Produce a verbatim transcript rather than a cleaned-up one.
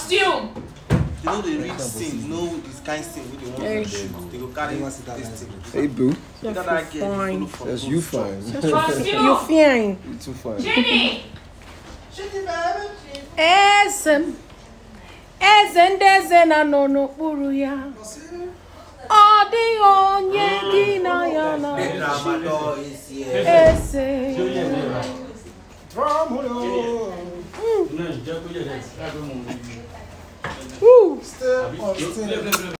Costume. You know they read scene, you know this kind of scene with the ones that shoot. They go carry this thing. Hey, boo. You got that girl fine. from That's those you shops. fine. Costume. You fine. You too fine. Jenny. Esem. Ezen dezen anono puru ya. Odi onye dina ya na. Ese. Woo.